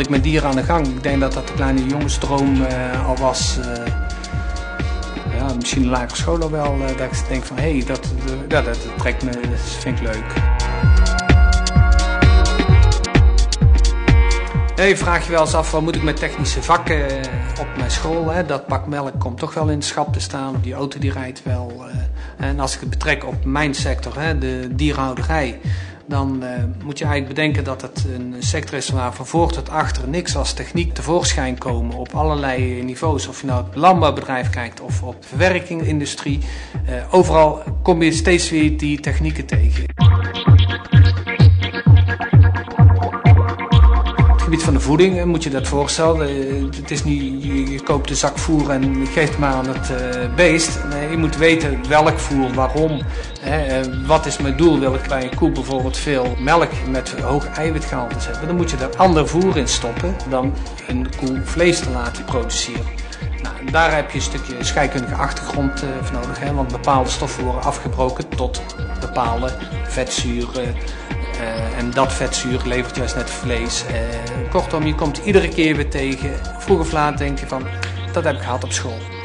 wilde ik met dieren aan de gang. Ik denk dat dat de kleine jongensdroom al was. Misschien de lagere school al wel. Dat ik denk van hé, dat trekt me, dat vind ik leuk. Je vraagt je wel eens af, wat moet ik met technische vakken op mijn school? Hè? Dat pak melk komt toch wel in het schap te staan, die auto die rijdt wel. En als ik het betrek op mijn sector, de dierenhouderij, dan moet je eigenlijk bedenken dat het een sector is waar van voor tot achter niks als techniek tevoorschijn komen op allerlei niveaus. Of je nou het landbouwbedrijf kijkt of op de verwerkingindustrie. Overal kom je steeds weer die technieken tegen. Op het gebied van de voeding moet je dat voorstellen. Het is niet, je koopt een zak voer en geeft het maar aan het beest. Nee, je moet weten welk voer, waarom. Wat is mijn doel? Wil ik bij een koe bijvoorbeeld veel melk met hoog eiwitgehalte hebben? Dan moet je er ander voer in stoppen dan een koe vlees te laten produceren. Nou, daar heb je een stukje scheikundige achtergrond voor nodig. Want bepaalde stoffen worden afgebroken tot bepaalde vetzuren. En dat vetzuur levert juist net vlees. Kortom, je komt iedere keer weer tegen. Vroeg of laat denk je van, dat heb ik gehad op school.